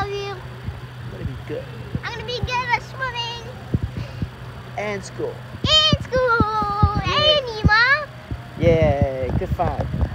love you. I'm gonna be good. I'm gonna be good at swimming. And school. And school. Yeah. And Nima. Yay, good find.